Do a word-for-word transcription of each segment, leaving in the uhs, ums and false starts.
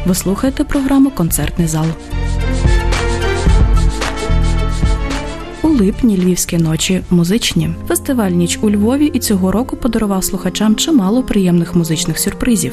Ви слухаєте програму «Концертний зал». У липні львівські ночі музичні. Фестиваль «Ніч у Львові» і цього року подарував слухачам чимало приємних музичних сюрпризів.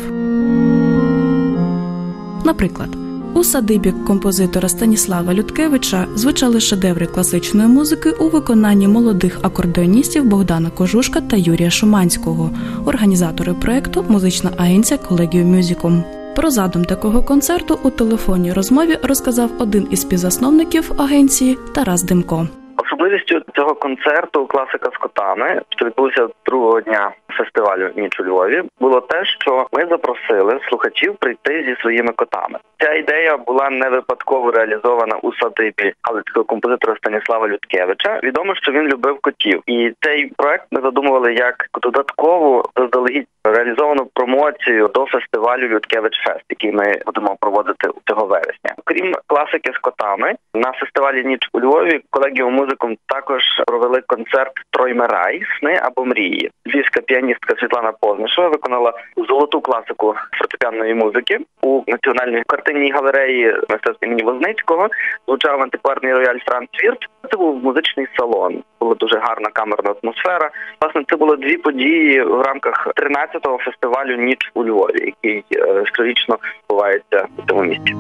Наприклад, у садибі композитора Станіслава Людкевича звучали шедеври класичної музики у виконанні молодих акордеоністів Богдана Кожушка та Юрія Шуманського, організатори проєкту «Музична агенція Collegium Musicum». Про задум такого концерту у телефонній розмові розказав один із співзасновників агенції Тарас Демко. Особливістю цього концерту «Класика з котами», що відбувся другого дня фестивалю «Ніч у Львові», було те, що ми запросили слухачів прийти зі своїми котами. Ця ідея була не випадково реалізована у садибі галицького композитора Станіслава Людкевича. Відомо, що він любив котів. І цей проект ми задумували як додаткову, заздалегідь реалізовану промоцію до фестивалю «Людкевич Фест», який ми будемо проводити цього вересня. Крім «Класики з котами», на фестивалі «Ніч у Львові» Collegium Musicum також провели концерт «Троймерай. Сни або мрії». Львівська піаністка Світлана Познишева виконала золоту класику фортепіанної музики. У Національній картинній галереї мистецтв імені Возницького звучав антикварний рояль Франц Вірт. Це був музичний салон. Була дуже гарна камерна атмосфера. Власне, це було дві події в рамках тринадцятого фестивалю «Ніч у Львові», який щорічно відбувається у цьому місті.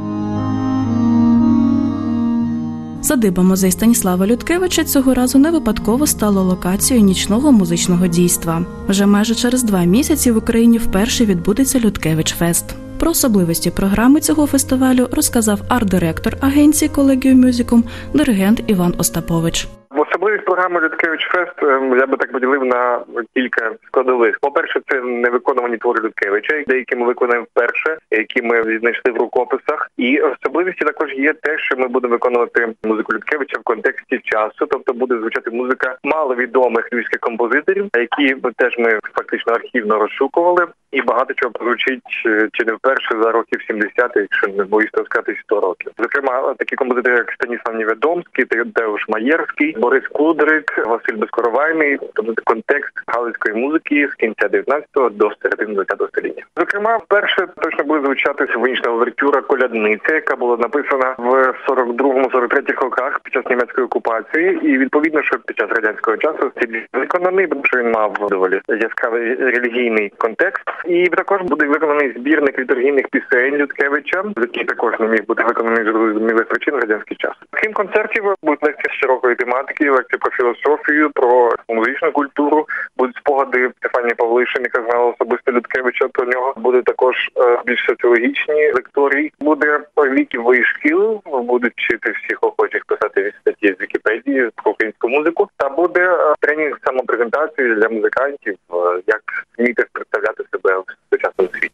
Садиба-музей Станіслава Людкевича цього разу не випадково стала локацією нічного музичного дійства. Вже майже через два місяці в Україні вперше відбудеться Людкевич Фест. Про особливості програми цього фестивалю розказав арт-директор агенції Collegium Musicum, диригент Іван Остапович. Особливість програми «Людкевич Фест» я би так поділив на кілька складових. По-перше, це невиконувані твори Людкевича, деякі ми виконаємо вперше, які ми віднайшли в рукописах. І особливістю також є те, що ми будемо виконувати музику Людкевича в контексті часу, тобто буде звучати музика маловідомих львівських композиторів, які теж ми фактично архівно розшукували. І багато чого прозвучить чи не вперше за років сімдесят, якщо не боюсь сказати сто років. Зокрема, такі композитори, як Станіслав Невідомський, Тадеуш Маєрський, Борис Кудрик, Василь Безкоровайний, тобто контекст галицької музики з кінця дев'ятнадцятого до середини двадцятого століття. Зокрема, вперше точно буде звучати симфонічна овертюра «Колядниця», яка була написана в сорок другому сорок третьому роках під час німецької окупації. І відповідно, що під час радянського часу стиль виконаний, тому що він мав доволі яскравий релігійний контекст. І також буде виконаний збірник літургійних пісень Людкевича, який також не міг бути виконаний з зрозумілих причин в радянський час. Крім концертів, будуть лекції з широкої тематики, лекції про філософію, про музичну культуру, будуть спогади Стефанії Павлишин, яка знала особисто Людкевича, про нього. Буде також більш соціологічні лекторії. Буде віківий шкіл, будуть вчити всіх охочих писати статті з Вікіпедії про українську музику. Та буде тренінг самопрезентації для музикантів, як вміти представляти себе в сучасному світі.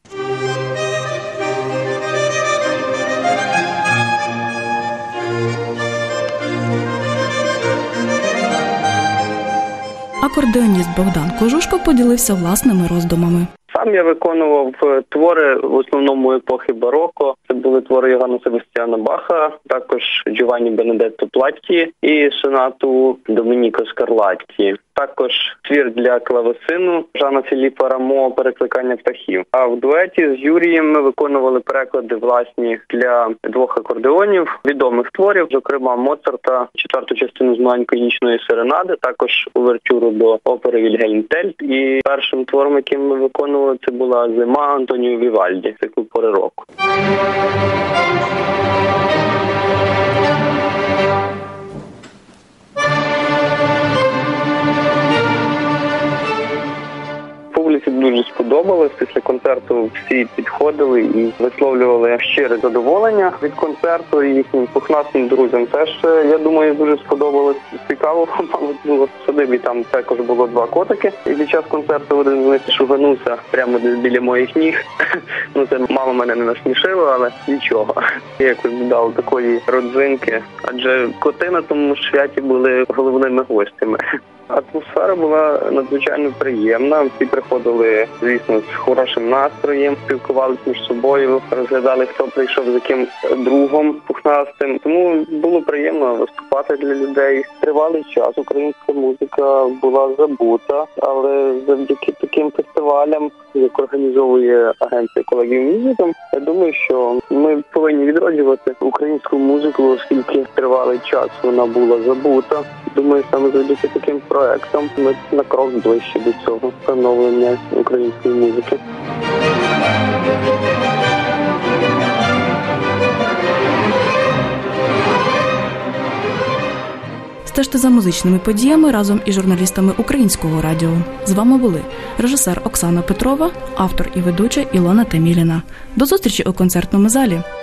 Акордеоніст Богдан Кожушко поділився власними роздумами. Сам я виконував твори в основному епохи бароко. Це були твори Йоганна Себастьяна Баха, також Джованні Бенедетто Платті і сонату Домініко Скарлатті. Також твір для клавесину Жана Філіпа Рамо «Перекликання птахів». А в дуеті з Юрієм ми виконували переклади власні для двох акордеонів відомих творів, зокрема Моцарта, четверту частину з маленької нічної серенади, також увертюру до опери Вільгельм Тель. І першим твором, яким ми виконували, це була «Зима» Антоніо Вівальді, цикл «Пори року». Публіці дуже сподобалось. Після концерту всі підходили і висловлювали щире задоволення від концерту. І їхнім пухнастим друзям теж, я думаю, дуже сподобалось. Цікаво, мабуть, було в садибі. Там також було два котики. І під час концерту один з них шуганувся прямо десь біля моїх ніг. Ну, це мало мене не насмішило, але нічого. Я якось додав такої родзинки. Адже коти на тому святі були головними гостями. Атмосфера була надзвичайно приємна. Всі приходили, звісно, з хорошим настроєм, спілкувалися між собою, розглядали, хто прийшов з яким другом пухнастим. Тому було приємно виступати для людей. Тривалий час українська музика була забута, але завдяки таким фестивалям як організовує агенція Колегіум Мюзиком. Я думаю, що ми повинні відроджувати українську музику, оскільки тривалий час вона була забута. Думаю, саме завдяки таким проектам ми на крок ближче до цього встановлення української музики. Стежте за музичними подіями разом із журналістами Українського радіо. З вами були режисер Оксана Петрова, автор і ведуча Ілона Теміліна. До зустрічі у концертному залі!